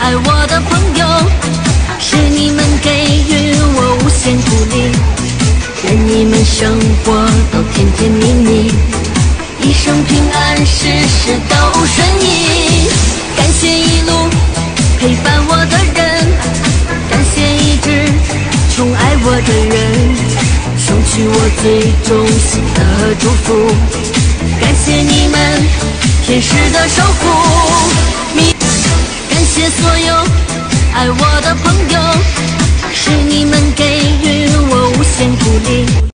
爱我的朋友，是你们给予我无限鼓励，愿你们生活都甜甜蜜蜜，一生平安，事事都顺意。感谢一路陪伴我的人，感谢一直宠爱我的人，送去我最衷心的祝福。感谢你们天使的守护，感谢所有爱我的朋友，是你们给予我无限鼓励。